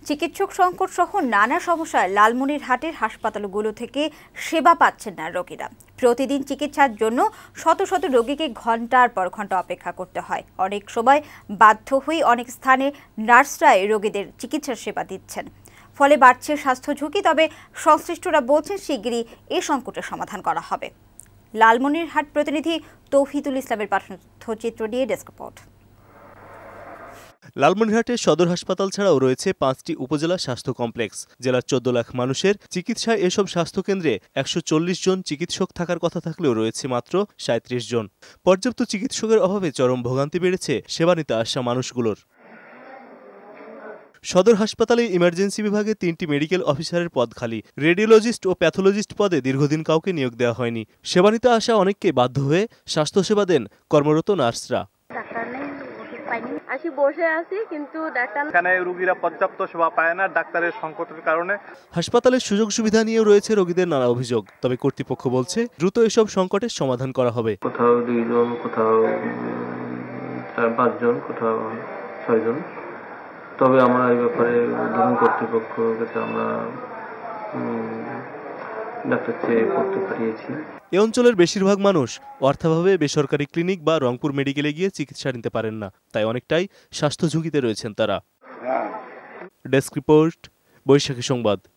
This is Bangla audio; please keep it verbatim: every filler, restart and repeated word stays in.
চিকিৎসক সংকট সহ নানা সমস্যায় লালমনিরহাটের হাসপাতালগুলো থেকে সেবা পাচ্ছেন না রোগীরা। প্রতিদিন চিকিৎসার জন্য শত শত রোগীকে ঘন্টার পর ঘন্টা অপেক্ষা করতে হয়। অনেক সময় বাধ্য হয়ে অনেক স্থানে নার্সরাই রোগীদের চিকিৎসার সেবা দিচ্ছেন, ফলে বাড়ছে স্বাস্থ্য ঝুঁকি। তবে সংশ্লিষ্টরা বলছেন শিগগিরই এ সংকটের সমাধান করা হবে। লালমনিরহাট প্রতিনিধি তৌহিদুল ইসলামের পাঠানো তথ্যচিত্র নিয়ে ডেস্ক রিপোর্ট। লালমনিরহাটের সদর হাসপাতাল ছাড়াও রয়েছে পাঁচটি উপজেলা স্বাস্থ্য কমপ্লেক্স। জেলার চোদ্দ লাখ মানুষের চিকিৎসায় এসব স্বাস্থ্যকেন্দ্রে একশো চল্লিশ জন চিকিৎসক থাকার কথা থাকলেও রয়েছে মাত্র সাঁত্রিশ জন। পর্যাপ্ত চিকিৎসকের অভাবে চরম ভোগান্তি বেড়েছে সেবা নিতে আসা মানুষগুলোর। সদর হাসপাতালে ইমার্জেন্সি বিভাগে তিনটি মেডিকেল অফিসারের পদ খালি। রেডিওলজিস্ট ও প্যাথোলজিস্ট পদে দীর্ঘদিন কাউকে নিয়োগ দেওয়া হয়নি। সেবা নিতে আসা অনেককে বাধ্য হয়ে স্বাস্থ্যসেবা দেন কর্মরত নার্সরা। আসি বসে আছি, কিন্তু ডাক্তার এখানে রোগীরা পর্যাপ্ত সেবা পায় না ডাক্তারের সংকটের কারণে। হাসপাতালের সুযোগ সুবিধা নিয়েও রয়েছে রোগীদের নানা অভিযোগ। তবে কর্তৃপক্ষ বলছে দ্রুত এসব সংকটের সমাধান করা হবে। কোথাও দুইজন, কোথাও চার পাঁচজন, কোথাও ছয়জন। তবে আমরা এই ব্যাপারে ধরুন কর্তৃপক্ষের কাছে আমরা ডাক্তার চেয়ে করতে পারিয়েছি। এ অঞ্চলের বেশিরভাগ মানুষ অর্থাভাবে বেসরকারি ক্লিনিক বা রংপুর মেডিকেলে গিয়ে চিকিৎসা নিতে পারেন না, তাই অনেকটাই স্বাস্থ্য ঝুঁকিতে রয়েছেন তারা। ডেস্ক রিপোর্ট, বৈশাখী সংবাদ।